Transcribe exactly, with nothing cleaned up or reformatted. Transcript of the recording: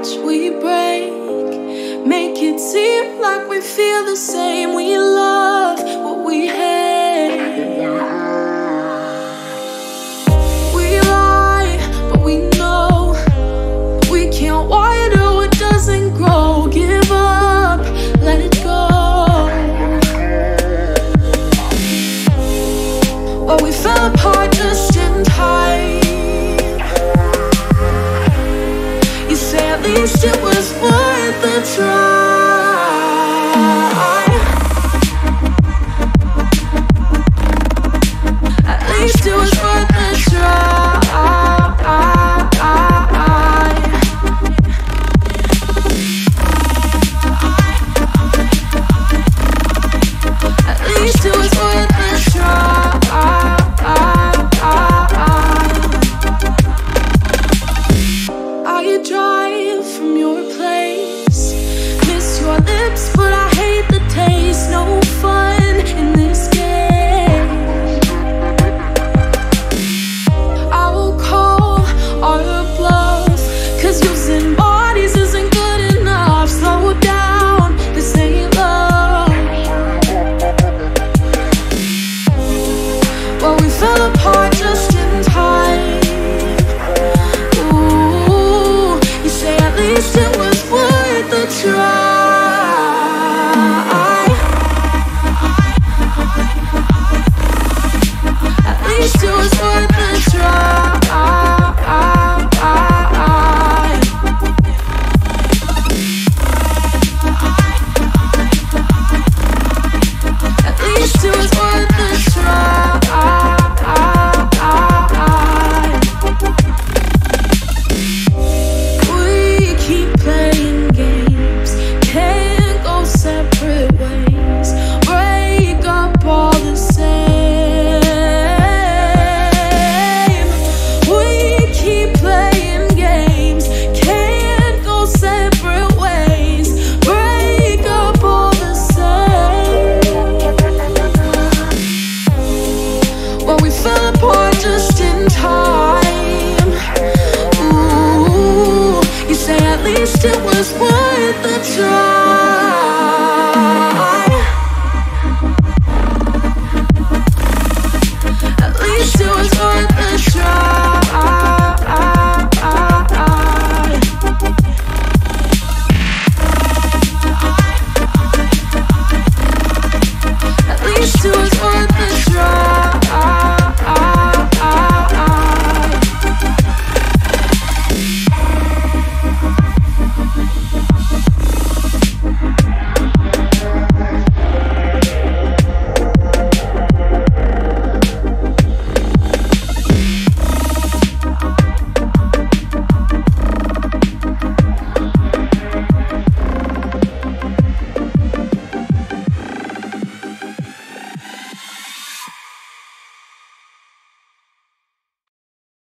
much we break, make it seem like we feel the same. We love what we hate. We lie, but we know we can't water what doesn't grow. Give up, let it go. Well, we fell apart just in time. You say at least it was worth a try. At least it was worth a try. At least it was worth a try. I drive from your place, miss your lips, but I hate the taste. No fun in this game. I will call our bluff, cause using bodies isn't good enough. Slow down, this ain't love. Well, we fell apart just in time. At least it was worth a try. At least it was worth a try. At least it was worth a try. It was worth a try. At least it was worth